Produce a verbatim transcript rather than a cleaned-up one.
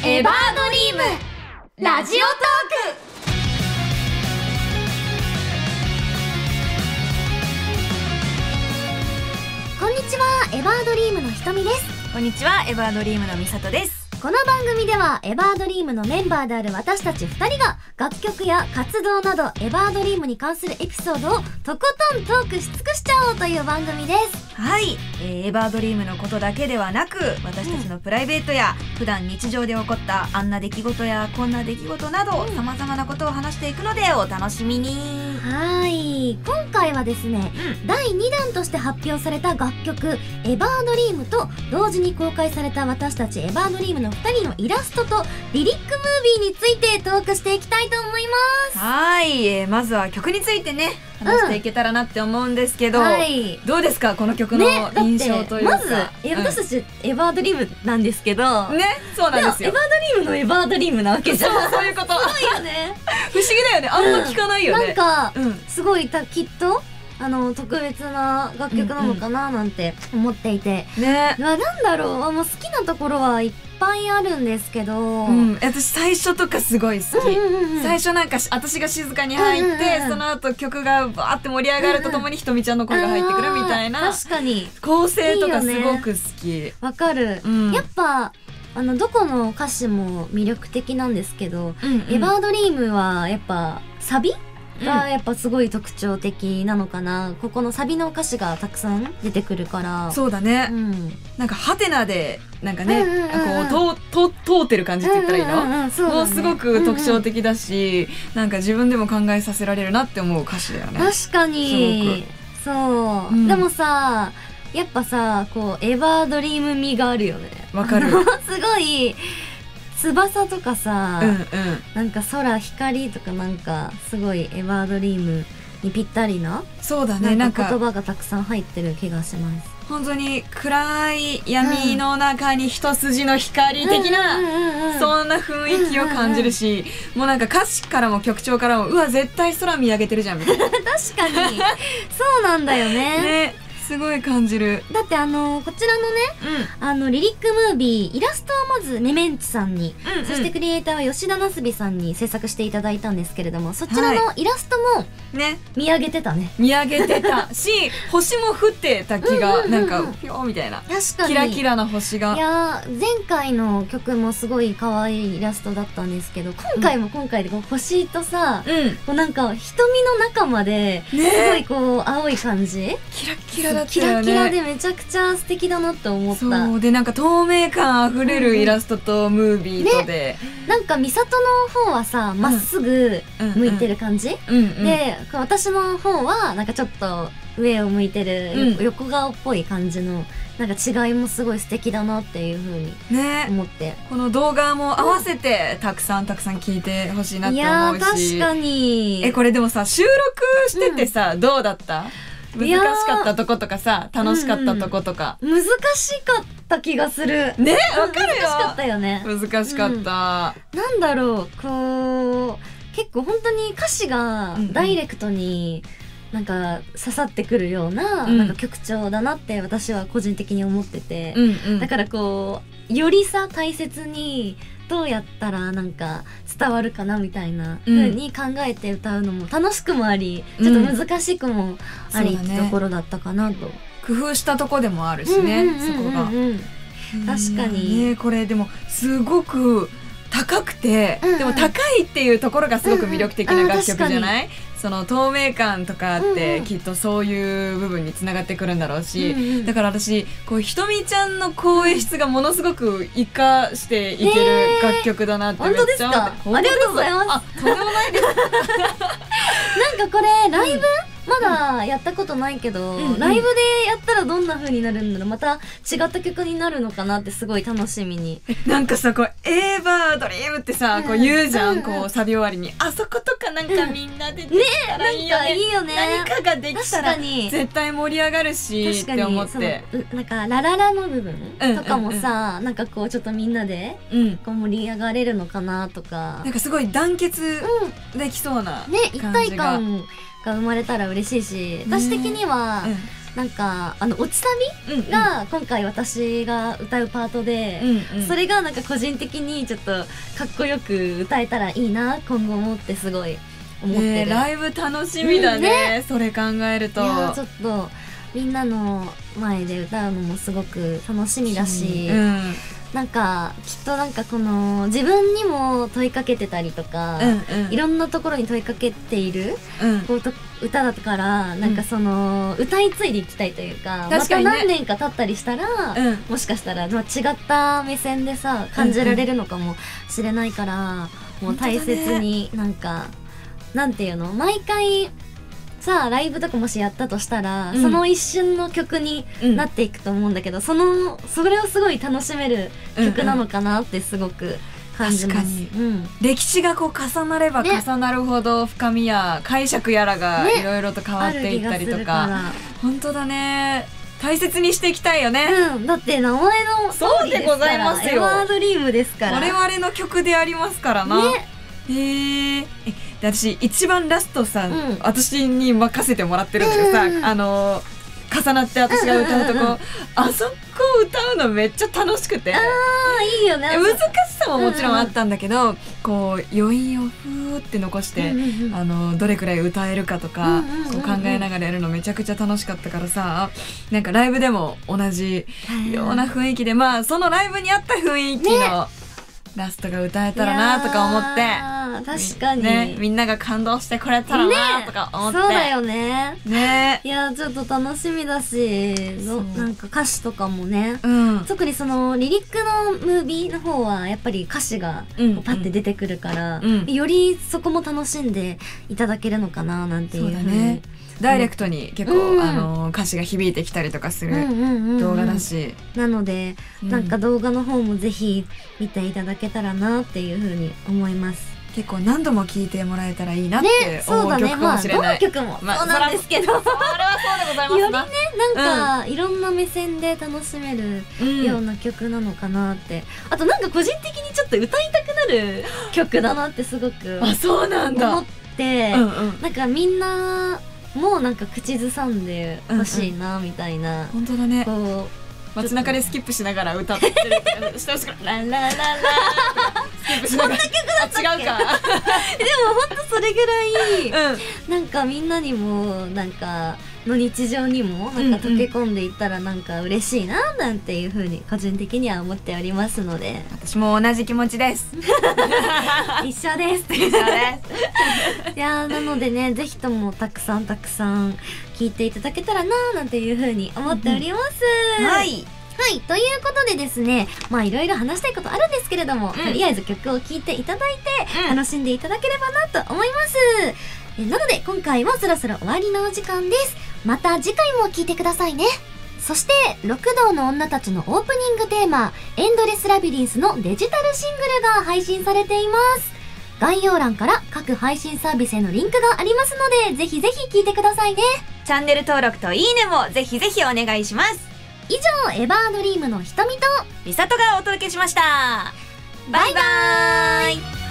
エバードリームラジオトーク。こんにちは、エバードリームのひとみです。 こんにちは、エバードリームのみさとです。 この番組ではエバードリームのメンバーである私たちふたりが楽曲や活動などエバードリームに関するエピソードをとことんトークし尽くしちゃおうという番組です。 はい、えー、エバードリームのことだけではなく、私たちのプライベートや、うん、普段日常で起こったあんな出来事やこんな出来事など、うん、様々なことを話していくのでお楽しみに。 はい、今回はですね、うん、だいにだんとして発表された楽曲エバードリームと同時に公開された私たちエバードリームのふたりのイラストとリリックムービーについてトークしていきたいと思います。 はい、えー、まずは曲についてね話していけたらなって思うんですけど、うんはい、どうですかこの曲の印象というか、ね、 まず、えー、私たち、うん、エバードリームなんですけどね、そうなんですよ。 エバードリームのエバードリームなわけじゃん。 そう、そういうこと。 すごいよね。 不思議だよね、あんま聞かないよね、 うん、なんか、うん、すごいたきっとあの特別な楽曲なのかななんて思っていて、 うんうん、ね、 なんだろう、もう好きなところはいっぱいあるんですけど、 うん、私最初とかすごい好き、うんうんうん、最初なんか私が静かに入って、うんうんうん、その後曲がバーって盛り上がるとともにひとみちゃんの声が入ってくるみたいな、 確かに構成とかすごく好き。 わかる、うん、やっぱあのどこの歌詞も魅力的なんですけど、うんうん、エバードリームはやっぱサビがやっぱすごい特徴的なのかな、うん、ここのサビの歌詞がたくさん出てくるから。 そうだね、うん、なんかハテナでなんかね、うんうんうんうん、こうとと通ってる感じって言ったらいいの、うんうんうん、そうだね、もうすごく特徴的だし、うんうん、なんか自分でも考えさせられるなって思う歌詞だよね。 確かにそう、うん、でもさやっぱさこうエバードリーム味があるよね。 わかるすごい翼とかさ、うんうん、なんか空光とかなんかすごいエバードリームにぴったりな、 そうだね、 なんか言葉がたくさん入ってる気がします。 本当に暗い闇の中に一筋の光的な、うん、そんな雰囲気を感じるし、うんうんうん、もうなんか歌詞からも曲調からもうわ絶対空見上げてるじゃんみたいな。 確かにそうなんだよね。 ね、すごい感じる。 だってあのこちらのね、うん、あのリリックムービーイラストはまずメメンツさんに、うんうん、そしてクリエイターは吉田なすびさんに制作していただいたんですけれども、そちらのイラストも、ね、見上げてたね。 見上げてたし星も降ってた気が、うんうんうん、なんかピョーみたいな、 確かにキラキラな星が。 いや前回の曲もすごい可愛いイラストだったんですけど、今回も今回でこう星とさ、うん、こうなんか瞳の中まですごいこう青い感じ、 キラキラだったよね。 キラキラでめちゃくちゃ素敵だなって思った。 そうで、なんか透明感あふれるイラストとムービーとで、 ね、なんか美里の方はさまっすぐ向いてる感じ、うんうん、で私の方はなんかちょっと上を向いてる、うん、横顔っぽい感じのなんか違いもすごい素敵だなっていう風に思って、ね、 この動画も合わせてたくさんたくさん聞いてほしいなって思うし。 いや確かに。 えこれでもさ収録しててさ、うん、どうだった？難しかったとことかさ、楽しかったとことか、 うん、難しかった気がするね。わかるよ、 難しかったよね。 難しかった、うん、 なんだろう、こう結構本当に歌詞がダイレクトになんか刺さってくるような、うん、なんか曲調だなって私は個人的に思ってて、うんうん、だからこうよりさ大切にどうやったらなんか伝わるかなみたいな風に考えて歌うのも楽しくもあり、うん、ちょっと難しくもありってところだったかなと、 工夫したとこでもあるしね、そこが確かに、 ね、これでもすごく高くて、うんうん、でも高いっていうところがすごく魅力的な楽曲じゃない、うんうん、その透明感とかってきっとそういう部分につながってくるんだろうし、うんうん、だから私こうひとみちゃんの声質がものすごく活かしていける楽曲だなってめっちゃ思って、 本当ですか？ありがとうございます。 あ、とんでもないですなんかこれライブ、うんまだやったことないけど、うんうん、ライブでやったらどんな風になるんだろう、また違った曲になるのかなってすごい楽しみに。 なんかさこうエバードリームってさ、うん、こう言うじゃん、うん、こうサビ終わりにあそことかなんかみんなでできたらいいよね、 ね、なんかいいよね、 何かができたら絶対盛り上がるしって思って、 なんかラララの部分とかもさ、うんうんうん、なんかこうちょっとみんなでこう盛り上がれるのかなとか、 なんかすごい団結できそうな感じが、 うん、ね、一体感が生まれたら嬉しいし、私的には、うん、 なんかあの落ちサビが今回私が歌うパートで、 うんうん、 それがなんか個人的にちょっとかっこよく歌えたらいいな今後もってすごい思ってる、 ね、ライブ楽しみだね、うんね、それ考えると。 いやちょっとみんなの前で歌うのもすごく楽しみだし、うん、なんかきっとなんかこの自分にも問いかけてたりとか、うんうん、いろんなところに問いかけている、うん、こうと歌だからなんかその、うん、歌い継いでいきたいというか、また何年か経ったりしたら、うん、もしかしたら、まあ、違った目線でさ感じられるのかもしれないから、うんうん、もう大切になんか、ね、なんていうの毎回さあライブとかもしやったとしたら、うん、その一瞬の曲になっていくと思うんだけど、うん、そのそれをすごい楽しめる曲なのかなってすごく感じます。確かに、うん、歴史がこう重なれば重なるほど深みや解釈やらがいろいろと変わっていったりとか、ね、本当だね、大切にしていきたいよね、 うん、だって名前の通りですから、そうでございますよ、エバードリームですから我々の曲でありますからな、ね、へえ。で私一番ラストさ、うん、私に任せてもらってるんだけどさ、うんうん、あの重なって私が歌うとこ、うんうんうん、あそこ歌うのめっちゃ楽しくて、 あーいいよね、 難しさももちろんあったんだけど、うんうん、こう余韻をふーって残して、うんうんうん、あのどれくらい歌えるかとか、うんうんうんうん、こう考えながらやるのめちゃくちゃ楽しかったからさ、なんかライブでも同じような雰囲気で、まあそのライブに合った雰囲気の、ね、ラストが歌えたらなとか思って、 確かに、 ね、みんなが感動してくれたらなとか思って、ね、 そうだよね。 ね、 いやちょっと楽しみだし、なんか歌詞とかもね、うん、特にそのリリックのムービーの方はやっぱり歌詞がパッて出てくるから、うんうん、よりそこも楽しんでいただけるのかななんていうふうに。そうだね、 ダイレクトに結構、うん、あの歌詞が響いてきたりとかする動画だし、うんうんうんうん、 なので、うん、なんか動画の方もぜひ見ていただけたらなっていうふうに思います。 結構何度も聴いてもらえたらいいなって思う曲かもしれない、 ね、そうだね、まあどの曲もそうなんですけど、まあ、それはそうでございますな。 よりねなんか、うん、いろんな目線で楽しめるような曲なのかなって、うん、あとなんか個人的にちょっと歌いたくなる曲だなってすごくあそうなんだ思って、うんうん、なんかみんなもうなんか口ずさんでほしいなみたいな、うんうん、 本当だね、 こう街中でスキップしながら歌ってるしてほしくララララスキップしながら、 そんな曲だったっけ？ 違うかでもほんとそれぐらい、うん、なんかみんなにもなんかの日常にもなんか溶け込んでいったらなんか嬉しいななんていう風に個人的には思っておりますので、 私も同じ気持ちです一緒です一緒ですいやなのでね、ぜひともたくさんたくさん聞いていただけたらななんていう風に思っております、 うんうん、はいはい、ということでですね、まあいろいろ話したいことあるんですけれども、うん、とりあえず曲を聴いていただいて、うん、楽しんでいただければなと思います。えなので今回もそろそろ終わりのお時間です。また次回も聴いてくださいね。そして六道の女たちのオープニングテーマエンドレスラビリンスのデジタルシングルが配信されています。概要欄から各配信サービスへのリンクがありますので、ぜひぜひ聴いてくださいね。 チャンネル登録といいねもぜひぜひお願いします。 以上エバードリームのひとみとみさとがお届けしました。バイバーイ。